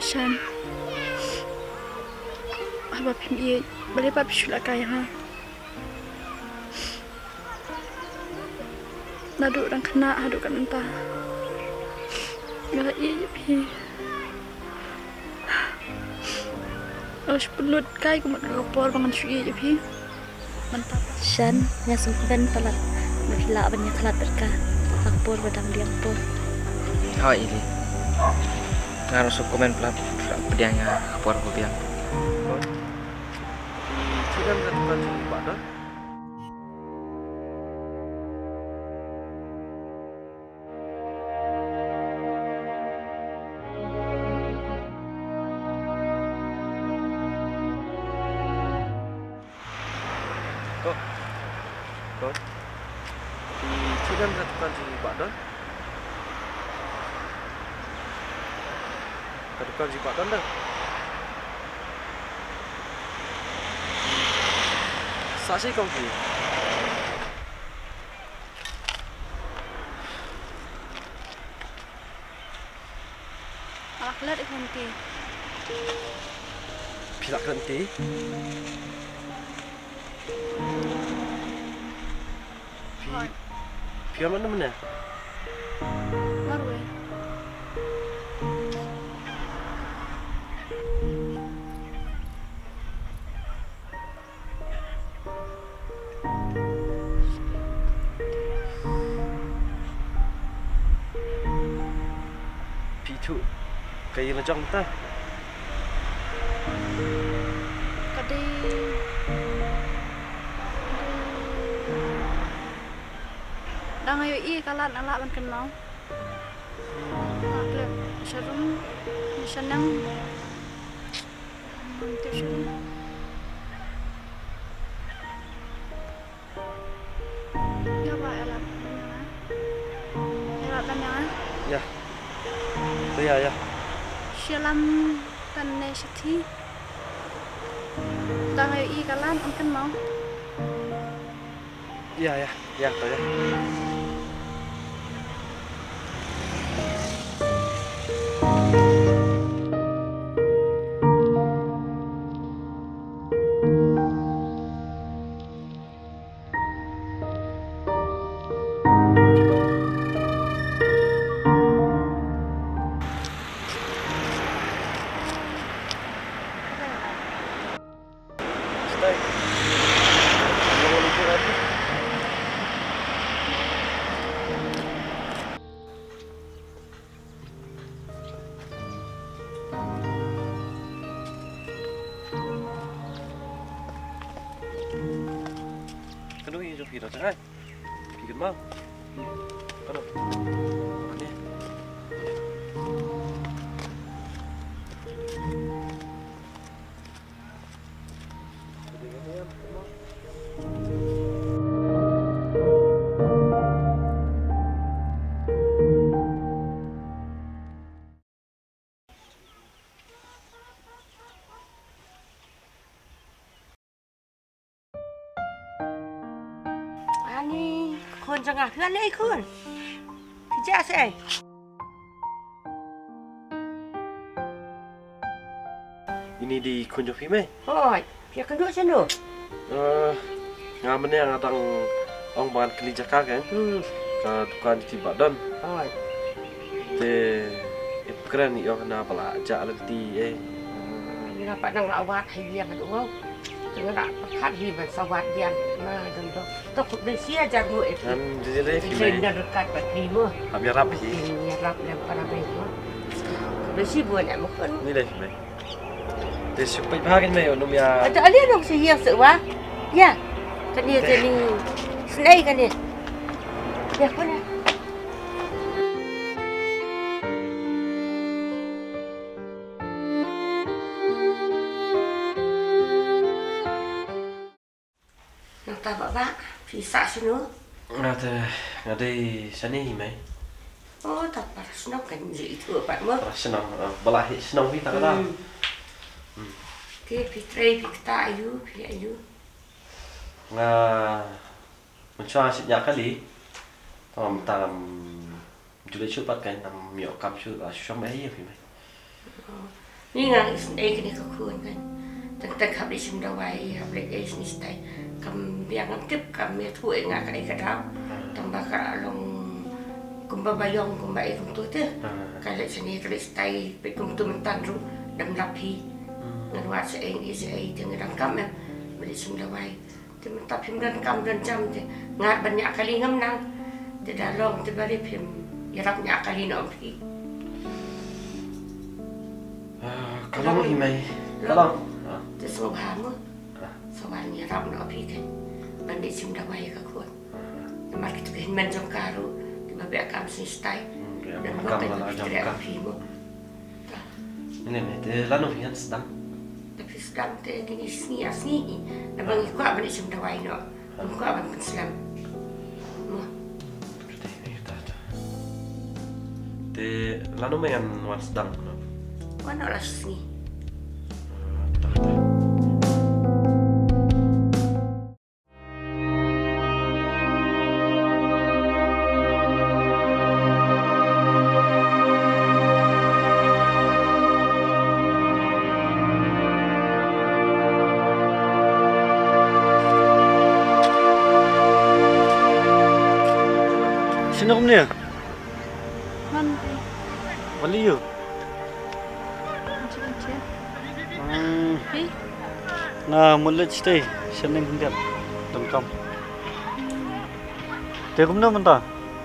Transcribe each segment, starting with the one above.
Shan. Apa pimie boleh papi sulah kaya ha. Naduk orang kena haduk kan entah. Nggak iya pi. Harus pelut kai kumat kapor bangan suye je pi. Mantap. Shan ngasum ben pelat. Berhila banyak kelat berkah. Kapor badang diam pun. Hai ini. Harus komen pelat pediangnya kapor ko biang. Tidak melakukan ibadah. Kok tidak melakukan ibadah. Lakukan ibadah dah. Saksi kau ni. Alak lat ikanti. Pilak nanti. Pia mana mana? Marwe. Pitu. Kaya macam ta. Kadi. Đang ayo i kalat alak ban kenal. Maklum serum senang. Itu sih. Ya pak alak. Alak banyak. Ya. Tu ya. Sialam tan nesiti. Đang ayo i kalat am kenal. Ya tu ya. Stay. Jangan lupa lagi. Kedua ini jauh kita cakap. Pikir mau. Kedua. Mana? Aniคนจังอ่ะเพื่อนเลยคุณพี่แจ๊สเอ้ย Ini di kunjung film. โอ้ยพี่กันด้วยฉันดู Ngamen yang datang orang bahan kelincakan kan? Ke tukang di badan. โอ้ย Te keren ni orang nak belajar lagi eh. นี่เราไปนั่งเราวัดให้เรียนกันดูว่าถึงระดับคัดที่มันสวัสดิ์เรียนมาจนต้องฝึกได้เสียจากมือเอ็ด Kan jadi lagi เป็น film. นักการปฏิมือ Habis rap เป็ sih. นรับแรงปราบเมื่อได้ชีบัวเนี่ยมันคน Ni lagi film. Te supaya bahagian mai onum ya. แต่อันนี้น้องเสียสึกวะย่ากันนี่จะนี่สไลด์กันนี่เดี๋ยวคนนี้ Nang taba ba? Pisa sino? Ngade sani mai. Oh, tak para sino kan ji itu pak mo. Senang belahi senang kita kata. Ke pitrei pikta ayu, pi ayu. Nga mencoba sejak kali. Tam julai cepat kan tam miok kam su susah mai ya mai. Ni ngang kini kekuan kan. Tak habis sumdawai, habis ni stay. Kam biang tip kam ya tu ngak kai kadau. Tambah ka long kumba bayong kumba kum tu te. Kalau sini kalau stay pe kum tu mentan ru dam lapi. Ngan se dengan dam kam beli sumdawai. Te tapi dan kam dan jam te ngat banyak kali ngam nang. Te dalong te bari pim yarapnya kali no pi. Kalau himai. Kalau จะสวามั้งสวานี่รับน้องพี่กันบันดิชิมดาวายกับคนมาคิดเห็นมันจงการุที่มาแบบคำสิสไตล์dan buat tidak pimu. Ini deh, lalu fian sedang. Tapi sedang teh gini sini, nabang ikut apa ni semua dawai no, ikut apa pun Islam. Deh, lalu main wan sedang. Wan olah sini. Sino kamu ni? Mandi. Bali you? Macam-macam. Pi? Na mulut stay. Seneng hendak. Dengkam. Tekum na menta.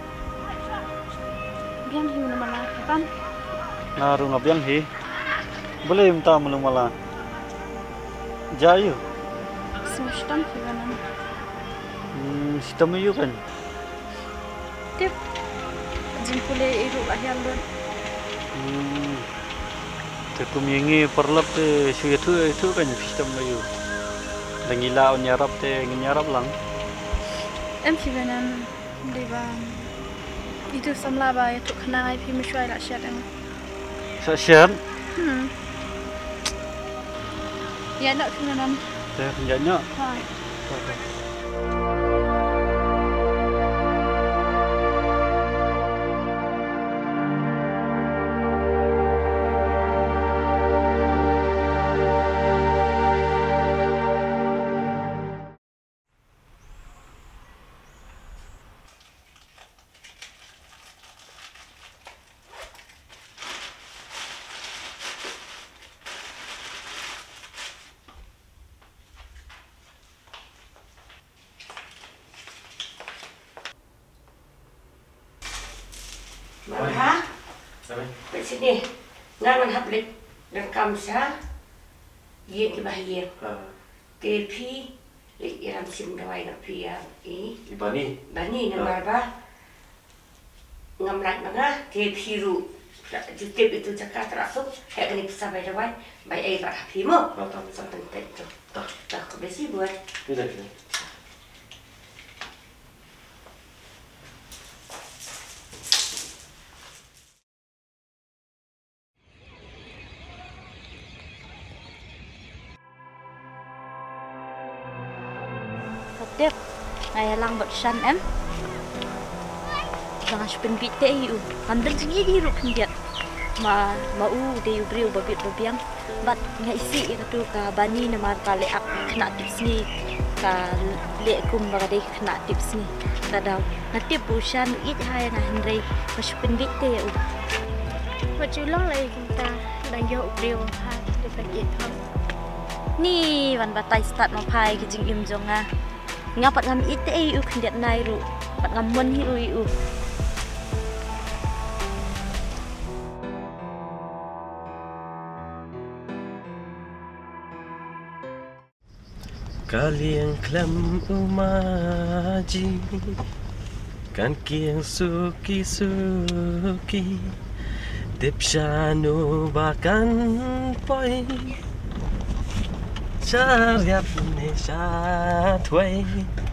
Biang hiu nama lah, kan? Na runga biang hi. Boleh minta mulung mala. Jayu. Semestam hiu kan? Sistem you kan? Tip. Jimpule iru ahyal don. Tekum yengi perlap te suya tu kan sistem you. Langila nyarap te nyarap lang. Em hiu kan? Dewan. Itu samla ba itu kena IP mesyuai lah syat em. Sasyat. Ya nak kena nam. Te penjanya. Ha. Mana? Di sini, ngan hablik dan kamsa, ye ke bahaya. Tapi, iram sim dawai nak pia Ibani. Bani nama apa? Ngamlat mana? Tapi ru, jutip itu cakap terasuk, kayak ni pesawai dawai, baik air tak hapimu. Sampai tentu. Tak besi buat. Tidak. Tiếp ngày lang bật săn em lang spin bit te yu andar segi di ruk hindiat ma u de yu briu babit babiang bat ngai si itu ka bani namar ka le ak kena tips ni ka le kum ba de kena tips ni kadau natip usan it hai na hendrai ma spin bit te yu Wajulang lagi kita dan yo briu ha de pakit ha. Ni wan batai start ma pai ki jing im jonga ngapat ngam ite u khendiat nai ru pat ngam mon hi u Kalian klam umaji kan kiang suki dipshanu bakan poi Chariap ne sha thuai